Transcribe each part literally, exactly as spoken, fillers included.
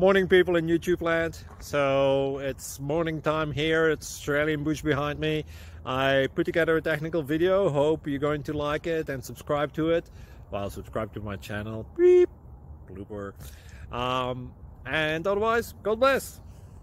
Morning, people in YouTube land. So it's morning time here. It's Australian bush behind me. I put together a technical video. Hope you're going to like it and subscribe to it. Well, subscribe to my channel. Beep. Blooper. Um, and otherwise, God bless.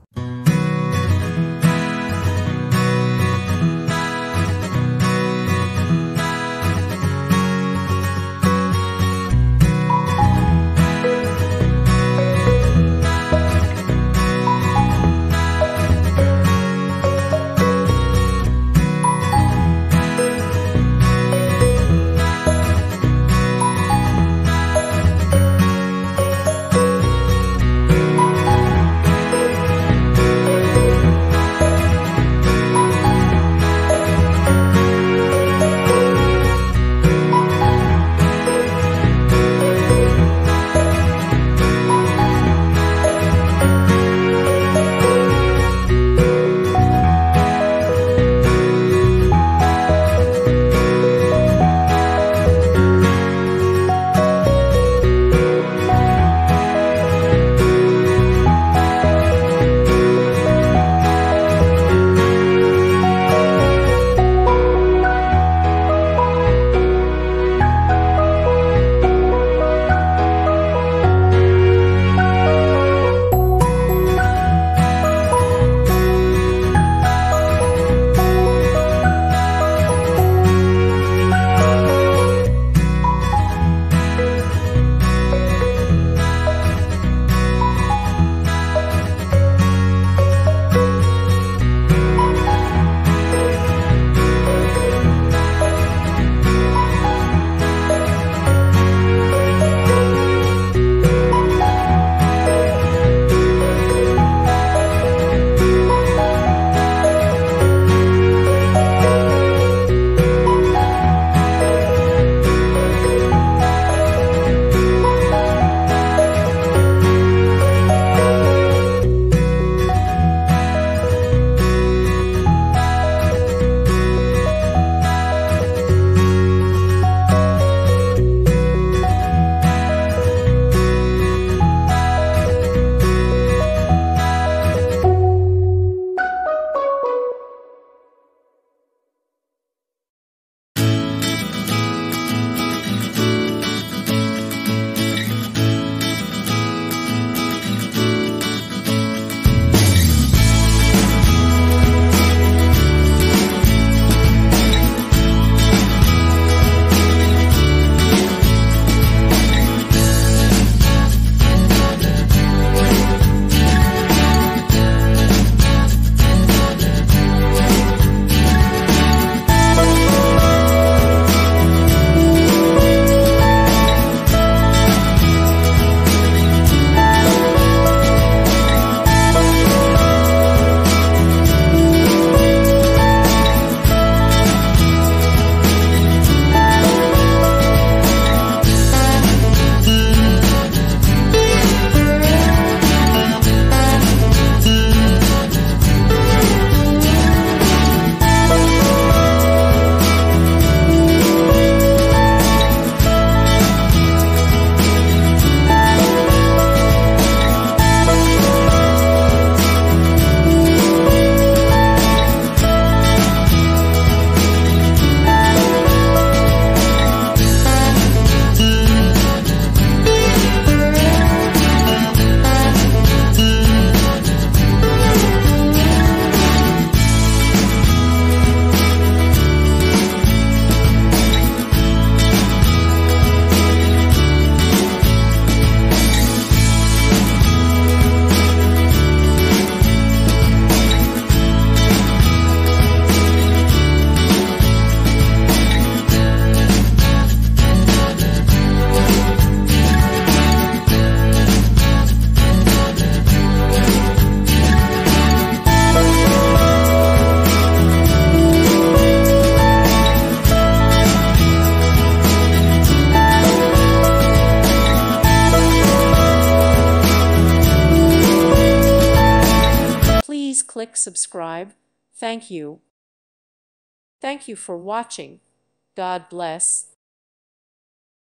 click subscribe. Thank you. Thank you for watching. God bless.